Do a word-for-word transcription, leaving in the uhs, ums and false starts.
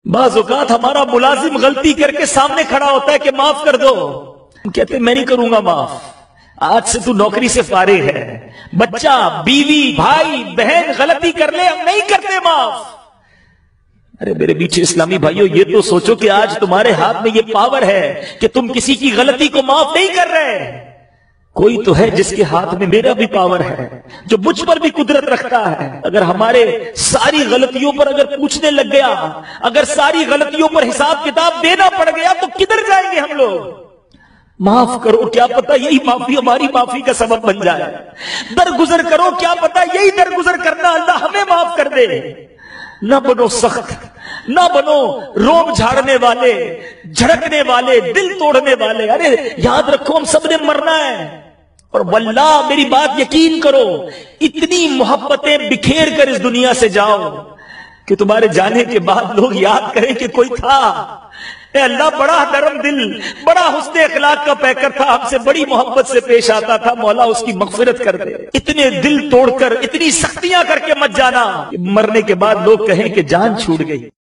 بعض اوقات ہمارا ملازم غلطی کر کے سامنے کھڑا ہوتا ہے کہ معاف کر دو، ہم کہتے ہیں میں نہیں کروں گا معاف، آج سے تو نوکری سے فارغ ہے۔ بچہ، بیوی، بھائی، بہن غلطی کر لے، ہم نہیں کرتے معاف۔ ارے میرے بیچے اسلامی بھائیوں، یہ تو سوچو کہ آج تمہارے ہاتھ میں یہ پاور ہے کہ تم کسی کی غلطی کو معاف نہیں کر رہے۔ کوئی تو ہے جس کے ہاتھ میں میرا بھی پاور ہے، جو مجھ پر بھی قدرت رکھتا ہے۔ اگر ہمارے ساری غلطیوں پر اگر پوچھنے لگ گیا، اگر ساری غلطیوں پر حساب کتاب دینا پڑ گیا تو کدھر جائیں گے ہم لوگ؟ معاف کرو، کیا پتا یہی معافی ہماری معافی کا سبب بن جائے۔ درگزر کرو، کیا پتا یہی درگزر کرنا اللہ ہمیں معاف کر دے۔ نہ بنو سخت، نہ بنو روب جھاڑنے والے، جھڑکنے والے، دل توڑنے والے۔ ارے یاد رکھو ہم سب نے مرنا ہے، اور واللہ میری بات یقین کرو، اتنی محبتیں بکھیر کر اس دنیا سے جاؤ کہ تمہارے جانے کے بعد لوگ یاد کریں کہ کوئی تھا، اے اللہ بڑا نرم دل، بڑا حسن اخلاق کا پیکر تھا، ہم سے بڑی محبت سے پیش آتا تھا، مولا اس کی مغفرت کر دے۔ اتنے دل توڑ کر، اتنی سختیاں کر کے مت جانا کہ مرنے کے بعد لوگ کہیں کہ جان چھوٹ گئی۔